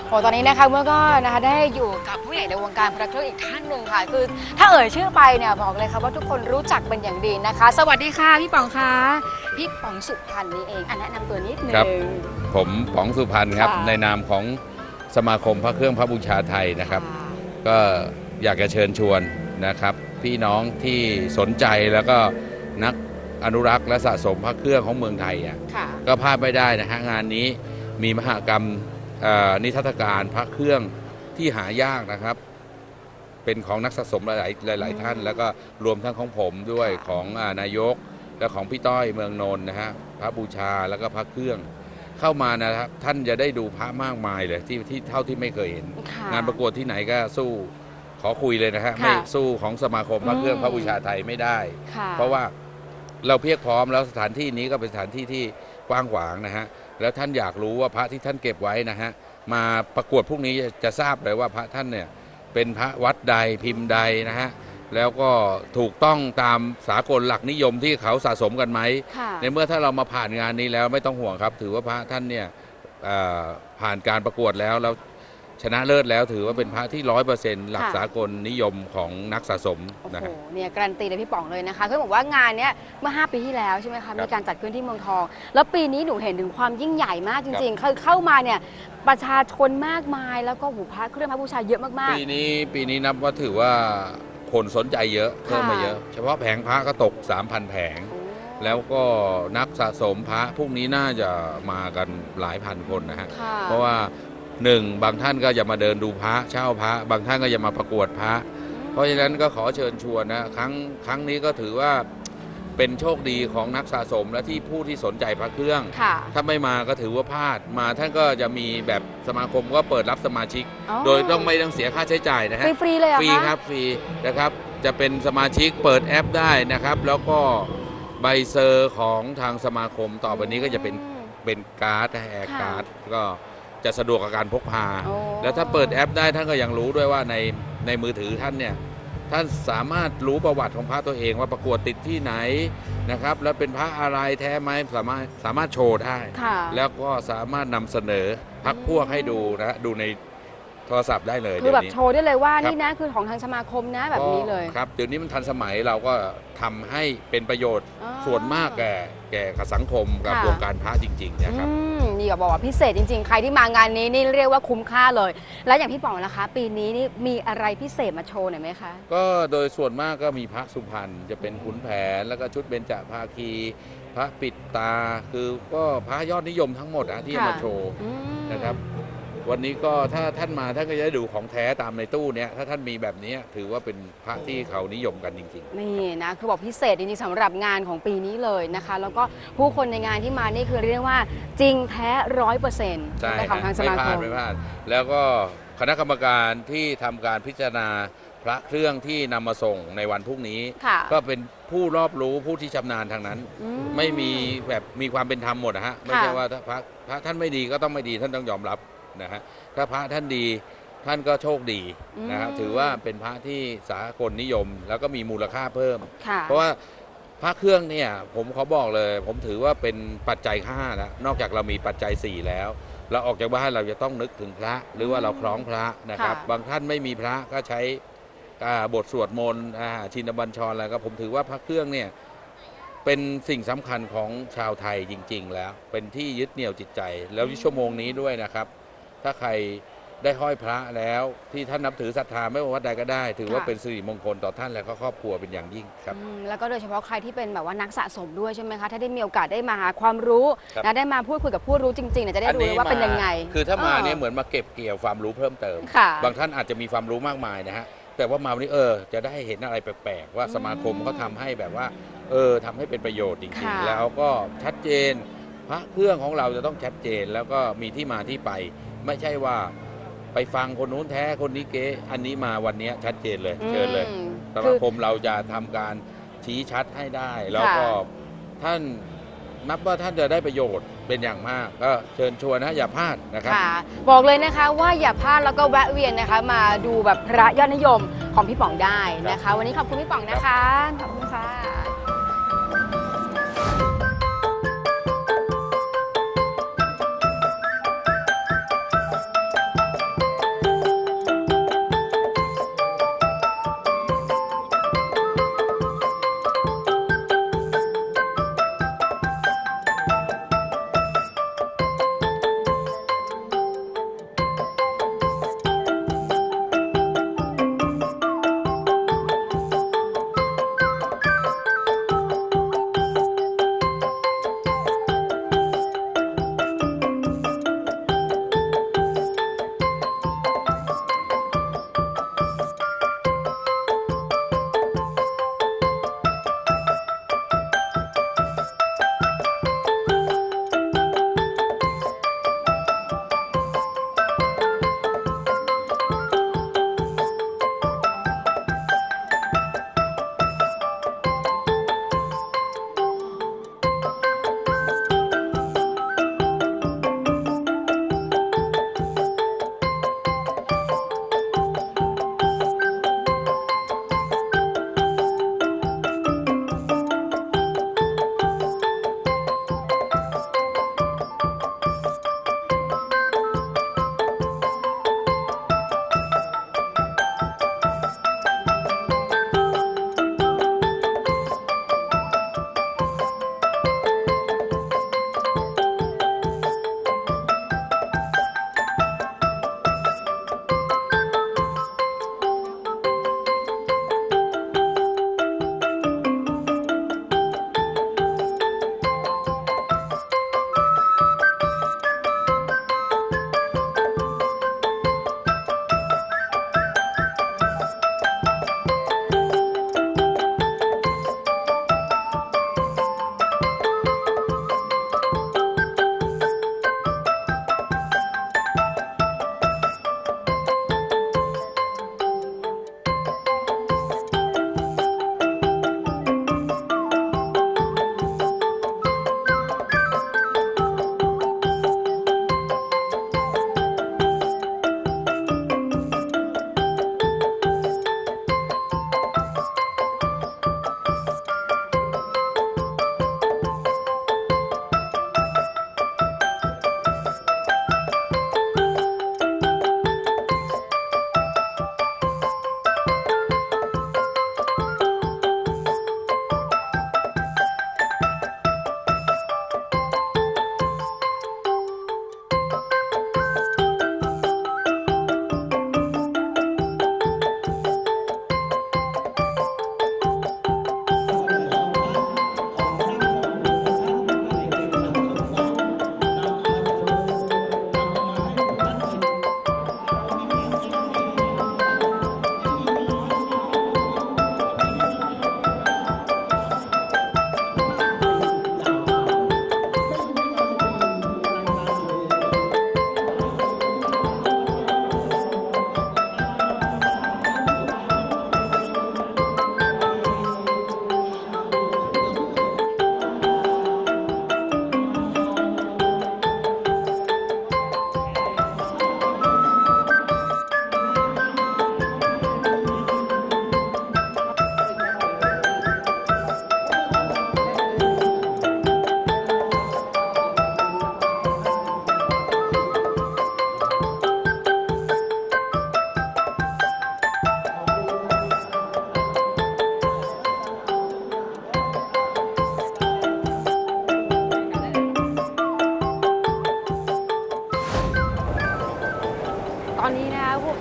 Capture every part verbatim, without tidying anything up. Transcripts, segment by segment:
โอ้ตอนนี้นะคะเมื่อก็นะคะได้อยู่กับผู้ใหญ่ในวงการพระเครื่องอีกท่านหนึ่งค่ะคือถ้าเอ่ยชื่อไปเนี่ยบอกเลยค่ะว่าทุกคนรู้จักเป็นอย่างดีนะคะสวัสดีค่ะพี่ป๋องคะพี่ป๋องสุพรรณนี่เองอันแนะนำตัวนิดนึงครับผมป๋องสุพรรณครับในนามของสมาคมพระเครื่องพระบูชาไทยนะครับก็อยากจะเชิญชวนนะครับพี่น้องที่สนใจแล้วก็นักอนุรักษ์และสะสมพระเครื่องของเมืองไทยอ่ะก็พลาดไม่ได้นะฮะงานนี้มีมหกรรมนิทรรศการพระเครื่องที่หายากนะครับเป็นของนักสะสมหลายๆหลายๆท่านแล้วก็รวมทั้งของผมด้วยของนายกและของพี่ต้อยเมืองนนท์นะฮะพระบูชาแล้วก็พระเครื่องเข้ามานะครับท่านจะได้ดูพระมากมายเลยที่ที่เท่าที่ไม่เคยเห็นงานประกวดที่ไหนก็สู้ขอคุยเลยนะฮะไม่สู้ของสมาคมพระเครื่องพระบูชาไทยไม่ได้เพราะว่าเราเพียบพร้อมแล้วสถานที่นี้ก็เป็นสถานที่ที่กว้างขวางนะฮะแล้วท่านอยากรู้ว่าพระที่ท่านเก็บไว้นะฮะมาประกวดพวกนี้จะทราบเลยว่าพระท่านเนี่ยเป็นพระวัดใดพิมพ์ใดนะฮะแล้วก็ถูกต้องตามสากลหลักนิยมที่เขาสะสมกันไหมในเมื่อถ้าเรามาผ่านงานนี้แล้วไม่ต้องห่วงครับถือว่าพระท่านเนี่ยผ่านการประกวดแล้วแล้วชนะเลิศแล้วถือว่าเป็นพระที่ร้อยเปอร์เซ็นต์หลักสากลนิยมของนักสะสมนะครับเนี่ยการันตีเลยพี่ป๋องเลยนะคะคือบอกว่างานเนี้ยเมื่อห้าปีที่แล้วใช่ไหมคะมีการจัดขึ้นที่เมืองทองแล้วปีนี้หนูเห็นถึงความยิ่งใหญ่มากจริงๆคือเข้ามาเนี่ยประชาชนมากมายแล้วก็หูพระเครื่องพระบูชาเยอะมากๆปีนี้ปีนี้นับว่าถือว่าคนสนใจเยอะเพิ่มมาเยอะเฉพาะแผงพระก็ตก สามพัน แผงแล้วก็นักสะสมพระพวกนี้น่าจะมากันหลายพันคนนะฮะเพราะว่าหนึ่งบางท่านก็จะมาเดินดูพระเช่าพระบางท่านก็จะมาประกวดพระเพราะฉะนั้นก็ขอเชิญชวนนะครั้งครั้งนี้ก็ถือว่าเป็นโชคดีของนักสะสมและที่ผู้ที่สนใจพระเครื่องถ้าไม่มาก็ถือว่าพลาดมาท่านก็จะมีแบบสมาคมก็เปิดรับสมาชิกโดยต้องไม่ต้องเสียค่าใช้จ่ายนะฮะฟรีเลยฟรีครับฟรีนะครับจะเป็นสมาชิกเปิดแอปได้นะครับแล้วก็ใบเซอร์ของทางสมาคมต่อไปนี้ก็จะเป็นเป็นการ์ดแอร์การ์ดก็จะสะดวกกับการพกพาแล้วถ้าเปิดแอปได้ท่านก็ยังรู้ด้วยว่าในในมือถือท่านเนี่ยท่านสามารถรู้ประวัติของพระตัวเองว่าประกวดติดที่ไหนนะครับแล้วเป็นพระอะไรแท้ไหมสามารถสามารถโชว์ได้แล้วก็สามารถนำเสนอพรรคพวกให้ดูนะดูในโทรศัพท์ได้เลยคือแบบโชว์ได้เลยว่านี่นะคือของทางสมาคมนะแบบนี้เลยครับเดี๋ยวนี้มันทันสมัยเราก็ทำให้เป็นประโยชน์ส่วนมากแก่แก่กับสังคมกับวงการพระจริงๆนะครับนี่ก็บอกว่าพิเศษจริงๆใครที่มางานนี้นี่เรียกว่าคุ้มค่าเลยแล้วอย่างพี่ป๋องนะคะปีนี้นี่มีอะไรพิเศษมาโชว์หน่อยไหมคะก็โดยส่วนมากก็มีพระสุพรรณจะเป็นขุนแผนแล้วก็ชุดเบญจภาคีพระปิดตาคือก็พระยอดนิยมทั้งหมดนะที่มาโชว์นะครับวันนี้ก็ถ้าท่านมาท่านก็จะได้ดูของแท้ตามในตู้เนี้ยถ้าท่านมีแบบนี้ถือว่าเป็นพระที่เขานิยมกันจริงๆนี่นะคือบอกพิเศษจริงๆสำหรับงานของปีนี้เลยนะคะแล้วก็ผู้คนในงานที่มานี่คือเรียกว่าจริงแท้ร้อยเปอร์เซ็นต์ของทางสมาคมไม่พลาดแล้วก็คณะกรรมการที่ทำการพิจารณาพระเครื่องที่นำมาส่งในวันพรุ่งนี้ก็เป็นผู้รอบรู้ผู้ที่ชำนาญทางนั้นไม่มีแบบมีความเป็นธรรมหมดนะฮะไม่ใช่ว่าถ้าพระพระท่านไม่ดีก็ต้องไม่ดีท่านต้องยอมรับนะฮะถ้าพระท่านดีท่านก็โชคดีนะครับถือว่าเป็นพระที่สากลนิยมแล้วก็มีมูลค่าเพิ่มเพราะว่าพระเครื่องเนี่ยผมขอบอกเลยผมถือว่าเป็นปัจจัยห้าแล้วนอกจากเรามีปัจจัยสี่แล้วเราออกจากบ้านเราจะต้องนึกถึงพระหรือว่าเราคล้องพระนะครับบางท่านไม่มีพระก็ใช้บทสวดมนต์ชินบัญชรอะไรก็ผมถือว่าพระเครื่องเนี่ยเป็นสิ่งสำคัญของชาวไทยจริงๆแล้วเป็นที่ยึดเหนี่ยวจิตใจแล้วชั่วโมงนี้ด้วยนะครับถ้าใครได้ห้อยพระแล้วที่ท่านนับถือศรัทธาไม่ว่าวัดใดก็ได้ถือว่าเป็นสิริมงคลต่อท่านและก็ครอบครัวเป็นอย่างยิ่งครับแล้วก็โดยเฉพาะใครที่เป็นแบบว่านักสะสมด้วยใช่ไหมคะถ้าได้มีโอกาสได้มาหาความรู้และได้มาพูดคุยกับผู้รู้จริงๆจะได้รู้ว่าเป็นยังไงคือถ้ามาเนี่ยเหมือนมาเก็บเกี่ยวความรู้เพิ่มเติมบางท่านอาจจะมีความรู้มากมายนะฮะแต่ว่ามาวันนี้เออจะได้เห็นอะไรแปลกๆว่าสมาคมเขาทำให้แบบว่าเออทำให้เป็นประโยชน์จริงๆแล้วก็ชัดเจนพระเครื่องของเราจะต้องชัดเจนแล้วก็มีที่มาที่ไปไม่ใช่ว่าไปฟังคนนู้นแท้คนนี้เก๊อันนี้มาวันนี้ชัดเจนเลยเชิญเลยสมาคมเราจะทำการชี้ชัดให้ได้แล้วก็ท่านนับว่าท่านจะได้ประโยชน์เป็นอย่างมากก็เชิญชวนนะอย่าพลาดนะครับบอกเลยนะคะว่าอย่าพลาดแล้วก็แวะเวียนนะคะมาดูแบบพระยอดนิยมของพี่ป๋องได้นะคะวันนี้ขอบคุณพี่ป๋องนะคะขอบคุณค่ะ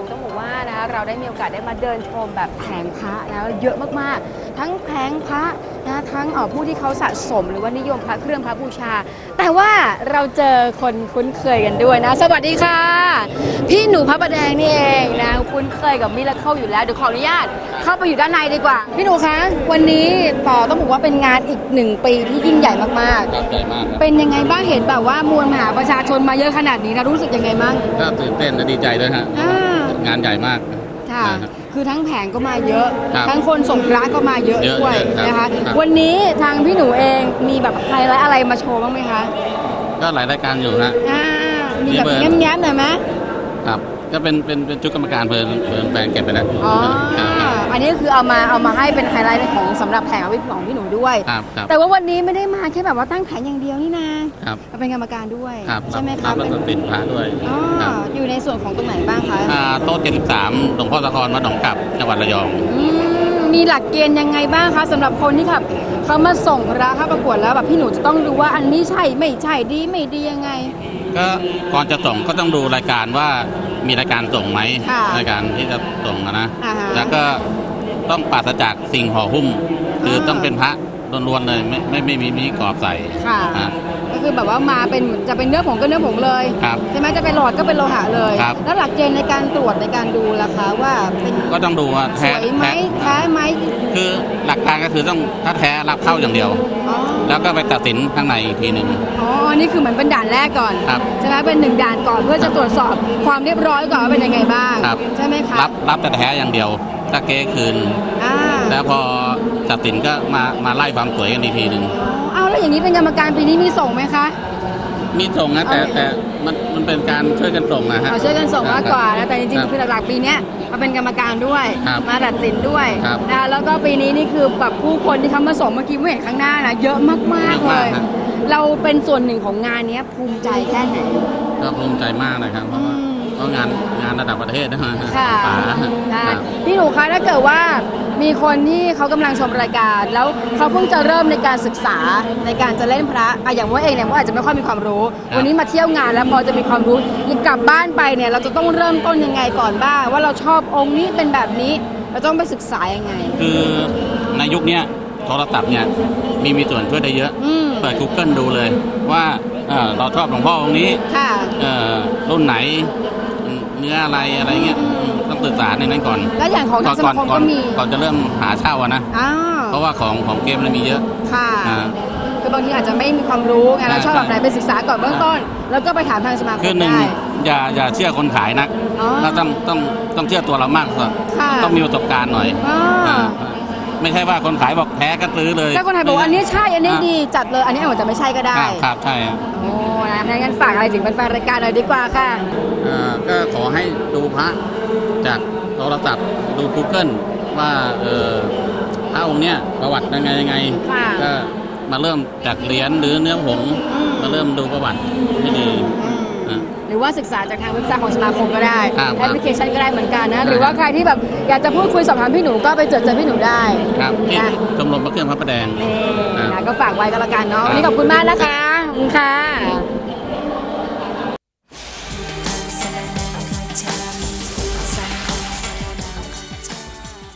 ต้องบอกว่านะคะเราได้มีโอกาสได้มาเดินชมแบบแผงพระแล้วเยอะมากๆ ทั้งแผงพระนะทั้งเอ่อผู้ที่เขาสะสมหรือว่านิยมพระเครื่องพระบูชา แต่ว่าเราเจอคนคุ้นเคยกันด้วยนะสวัสดีค่ะ พี่หนูพระประแดงนี่เองนะคุ้นเคยกับมิราเคิลอยู่แล้วเดี๋ยวขออนุญาตเข้าไปอยู่ด้านในดีกว่า พี่หนูคะวันนี้ต่อต้องบอกว่าเป็นงานอีกหนึ่งปีที่ยิ่งใหญ่มากครับใหญ่มากครับๆเป็นยังไงบ้างเห็นแบบว่ามวลมหาประชาชนมาเยอะขนาดนี้นะรู้สึกยังไงบ้างก็ตื่นเต้นและดีใจด้วยฮะอ่างานใหญ่มากค่ะนะฮะคือทั้งแผงก็มาเยอะครับทั้งคนส่งพระก็มาเยอะเยอะด้วยเยอะครับนะคะครับวันนี้ทางพี่หนูเองมีแบบไฮไลท์อะไรมาโชว์บ้างไหมคะก็หลายรายการอยู่ฮะอ่ามีแบบมีเบอร์แง้มๆหน่อยไหมครับก็เป็นเป็นเป็นชุดกรรมการเพลินเพลินแฟนเก็บไปแล้วอ๋อครับครับอันนี้ก็คือเอามาเอามาให้เป็นไฮไลท์ของสำหรับแผงของพี่หนูด้วยครับครับแต่ว่าวันนี้ไม่ได้มาแค่แบบว่าตั้งแผงอย่างเดียวนี่นะครับ มาเป็นกรรมการด้วยครับใช่ไหมคะรับรัตนสินพระด้วยอ๋อครับอยู่ในส่วนของตรงไหนบ้างคะอ่าโต๊ะเจ็ดสิบสามหลวงพ่อสะทอนวัดหนองกลับจังหวัดระยองอืมมีหลักเกณฑ์ยังไงบ้างคะสำหรับคนที่แบบเขามาส่งพระเข้าประกวดแล้วแบบพี่หนูจะต้องดูว่าอันนี้ใช่ไม่ใช่ดีไม่ดียังไงก็ก่อนจะส่งก็ต้องดูรายการว่ามีรายการส่งไหมค่ะรายการที่จะส่งอะนะอ่าฮะแล้วก็ต้องปราศจากสิ่งห่อหุ้ม คือต้องเป็นพระล้วนๆเลยไม่ไม่ไม่มีมีกรอบใส่ค่ะอ่าก็คือแบบว่ามาเป็นจะเป็นเนื้อผงก็เนื้อผงเลยครับใช่ไหมจะเป็นหลอดก็เป็นโลหะเลยครับแล้วหลักเกณฑ์ในการตรวจในการดูล่ะคะว่าเป็นก็ต้องดูว่าสแท้วยไหมแท้แท้ไหมคือหลักการก็คือต้องถ้าแท้รับเข้าอย่างเดียวอ๋อแล้วก็ไปตัดสินข้างในอีกทีหนึ่งอ๋อนี่คือเหมือนเป็นด่านแรกก่อนครับใช่ไหมเป็นหนึ่งด่านก่อนเพื่อจะตรวจสอบความเรียบร้อยก่อนว่าเป็นยังไงบ้างครับใช่ไหมคะรับรับแต่แท้อย่างเดียว ถ้าเก๊คืนอ่าแล้วพอตัดสินก็มามาไล่ความสวยกันอีกทีหนึ่งอ๋อเอาแล้วอย่างนี้เป็นกรรมการปีนี้มีส่งไหมคะมีส่งนะแต่เอาแต่มันมันเป็นการช่วยกันส่งนะฮะเอาช่วยกันส่งมากกว่านะแต่จริงครับๆคือหลักๆปีเนี้ยมาเป็นกรรมการด้วยครับมาตัดสินด้วยครับนะคะแล้วก็ปีนี้นี่คือแบบผู้คนที่เขามาส่งเมื่อกี้ไม่เห็นข้างหน้านะเยอะมากๆเลย เราเป็นส่วนหนึ่งของงานเนี้ยภูมิใจแค่ไหนก็ภูมิใจมากนะครับ เพราะว่าอืมเพราะงานงานระดับประเทศนะฮะค่ะป๋าค่ะครับพี่หนูคะถ้าเกิดว่ามีคนที่เขากำลังชมรายการ แล้วเขาเพิ่งจะเริ่มในการศึกษาในการจะเล่นพระอะอย่างว่าเองเนี่ยว่าอาจจะไม่ค่อยมีความรู้ วันนี้มาเที่ยวงานแล้วพอจะมีความรู้ยิ่งกลับบ้านไปเนี่ยเราจะต้องเริ่มต้นยังไงก่อนบ้างว่าเราชอบองค์นี้เป็นแบบนี้ เราต้องไปศึกษายังไงคือในยุคเนี้ยโทรศัพท์เนี่ยมีมีส่วนช่วยได้เยอะอืมเปิด Google ดูเลยว่าเอ่อเราชอบหลวงพ่อองค์นี้ค่ะเอ่อรุ่นไหนเนื้ออะไรอะไรเงี้ยอืมต้องศึกษาในนั้นก่อนแล้วอย่างของทางสมาคมก่อก็นมีก่อนจะเริ่มหาเช่าอะนะอ้าวเพราะว่าของของเกมมันมีเยอะค่ะอ่าคือบางทีอาจจะไม่มีความรู้ไงเราชอบแบบไหนไปศึกษาก่อนเบื้องต้น แล้วก็ไปถามทางสมาคคือมหนึ่งได้อย่าอย่าเชื่อคนขายนักอ๋อเราต้องต้องต้องเชื่อตัวเรามากกว่าค่ะต้องมีประสบการณ์หน่อยอ๋ออาไม่ใช่ว่าคนขายบอกแพ้ก็ซื้อเลยถ้าคนไทยบอกว่าอันนี้ใช่ อันนี้ดีจัดเลย อันนี้อาจจะไม่ใช่ก็ได้ครับครับใช่ครับโอ้นะงั้นฝากอะไรถึงแฟนๆรายการหน่อยดีกว่าค่ะเอ่อก็ขอให้ดูพระจากโทรศัพท์ดู Google ว่าเออพระองค์เนี้ยประวัติยังไงยังไงค่ะก็มาเริ่มจากเหรียญหรือเนื้อผงอืมมาเริ่มดูประวัติให้ดี อ่ะหรือว่าศึกษาจากทางเว็บไซต์ของสมาคมก็ได้ครับแอปพลิเคชันก็ได้เหมือนกันนะครับหรือว่าใครที่แบบอยากจะพูดคุยสอบถามพี่หนูก็ไปเจอเจอพี่หนูได้ครับที่นะชมรมพระเครื่องพระประแดงนี่ครับนะก็ฝากไว้ก็แล้วกันเนาะครับวันนี้ขอบคุณมากนะคะขอบคุณค่ะ